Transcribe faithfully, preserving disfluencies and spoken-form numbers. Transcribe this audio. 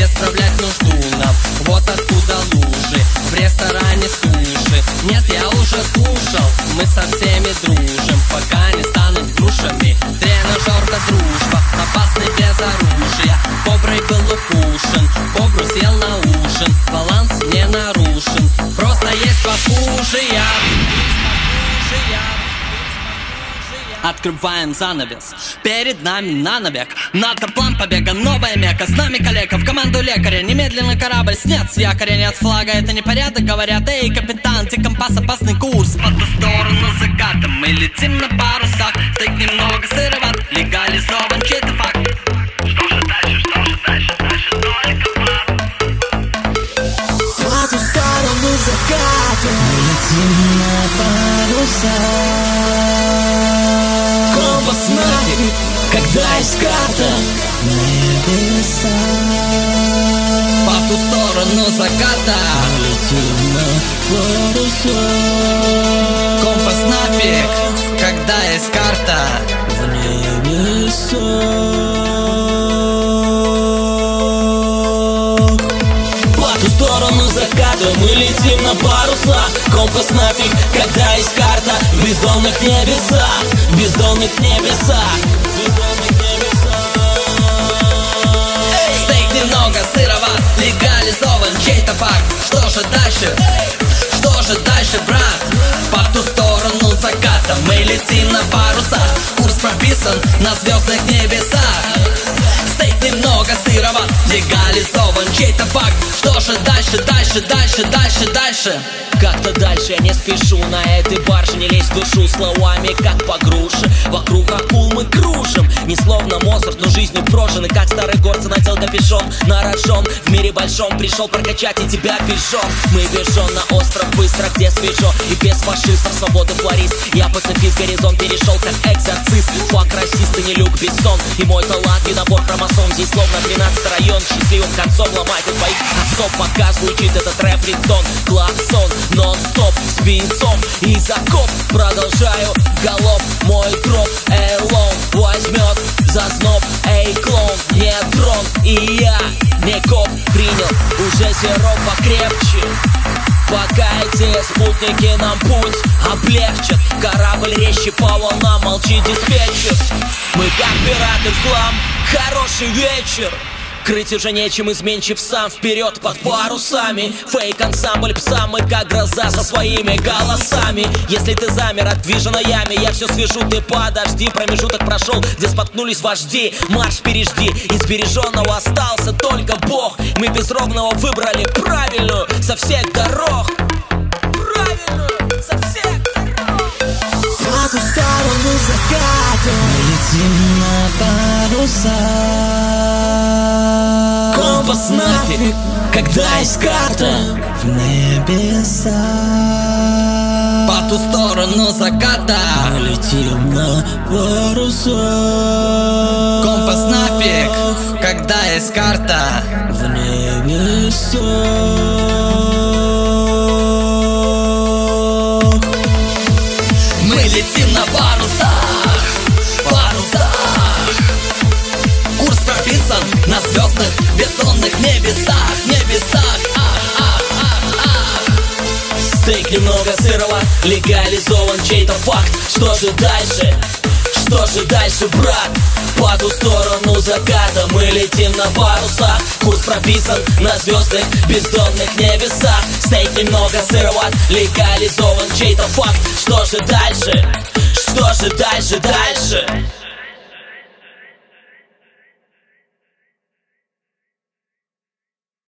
где справлять нужду нам. Вот откуда лужи, в ресторане суши. Нет, я уже кушал, мы со всеми дружим, пока не станут грушами. Тренажерка дружба, опасный без оружия. Бобрый был укушен, бобру сел на ужин. Баланс не нарушен, просто есть похуже я. Открываем занавес, перед нами на навек. Надо план побега, новая мека. С нами коллега, в команду лекаря. Немедленно корабль снят с якоря, нет флага. Это не порядок, говорят, эй, капитан, ты компас, опасный курс. По ту сторону заката мы летим на парусах. Стейк немного сыроват, легализован чей-то факт. Что же дальше, что же дальше, дальше только план. По ту сторону заката мы летим на парусах. Компас нафиг, когда есть карта небеса. По ту сторону заката мы летим на парусах. Компас нафиг, когда есть карта в небесах. По ту сторону заката мы летим на парусах. Компас нафиг, когда есть карта в бездонных небесах, в бездонных небесах, в бездонных небесах. Эй! Стейк немного сыроват, легализован чей-то факт. Что же дальше? Что же дальше, брат? По ту сторону заката мы летим на парусах. Курс прописан на звездных небесах. Стейк немного сыроват, легализован чей-то факт. Что же дальше, дальше, дальше, дальше, дальше? Как-то дальше я не спешу, на этой барже не лезь в душу. Словами как по груше, вокруг акул мы кружим. Не словно Моцарт, но жизнью прожженный, как старый горцы надел капюшон. На рожон в мире большом пришел прокачать и тебя пешом. Мы бежим на остров быстро, где свежо и без фашистов, свободы флорист. Я пацифист, горизонт перешел как экзорцист. Фак расист и не Люк Бессон. И мой талант и набор хромосом. Здесь словно тринадцатый район, счастливым концом ломает у твоих отцов. Пока звучит этот рэп-ритон, клаксон нон-стоп с бинцом и закоп. Продолжаю галоп, мой троп элон возьмет за зноб. Эй, клон, не трон, и я не коп. Принял уже сироп покрепче. Пока эти спутники нам путь облегчат. Корабль резче по волнам, молчи, диспетчер. Мы как пираты в хлам, хороший вечер. Крыть уже нечем, изменчив сам вперед под парусами. Фейк-ансамбль пса, мы как гроза со своими голосами. Если ты замер от движа на яме, я все свяжу, ты подожди. Промежуток прошел, где споткнулись вожди. Марш пережди, из береженного остался только Бог. Мы без ровного выбрали правильную со всех дорог. Правильную со всех дорог. По ту сторону заката мы летим на парусах. Компас нафиг, когда есть карта в небеса. По ту сторону заката мы летим на парусах. Компас нафиг, когда есть карта в небесах. Мы летим на парусах, парусах. Курс прописан на звездных бездонных небесах, небесах. Ах, ах, ах, ах. Стейк немного сырого, легализован чей-то факт. Что же дальше? Что же дальше, брат? По ту сторону заката мы летим на парусах. Курс прописан на звездных бездонных небесах. Стейк немного сыроват, легализован чей-то факт. Что же дальше? Что же дальше, дальше?